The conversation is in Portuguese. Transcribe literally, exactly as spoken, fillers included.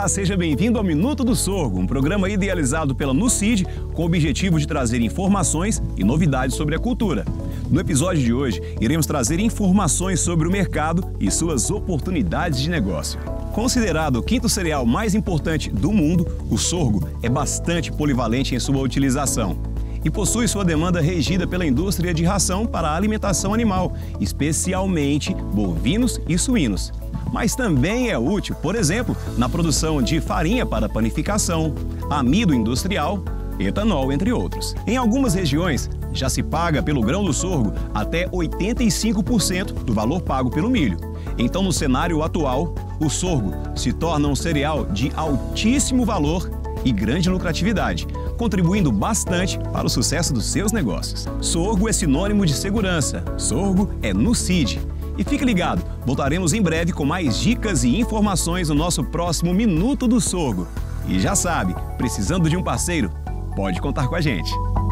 Olá, seja bem-vindo ao Minuto do Sorgo, um programa idealizado pela Nucid com o objetivo de trazer informações e novidades sobre a cultura. No episódio de hoje, iremos trazer informações sobre o mercado e suas oportunidades de negócio. Considerado o quinto cereal mais importante do mundo, o sorgo é bastante polivalente em sua utilização e possui sua demanda regida pela indústria de ração para a alimentação animal, especialmente bovinos e suínos. Mas também é útil, por exemplo, na produção de farinha para panificação, amido industrial, etanol, entre outros. Em algumas regiões, já se paga pelo grão do sorgo até oitenta e cinco por cento do valor pago pelo milho. Então, no cenário atual, o sorgo se torna um cereal de altíssimo valor e grande lucratividade, contribuindo bastante para o sucesso dos seus negócios. Sorgo é sinônimo de segurança. Sorgo é Nucid. E fique ligado, voltaremos em breve com mais dicas e informações no nosso próximo Minuto do Sorgo. E já sabe, precisando de um parceiro, pode contar com a gente.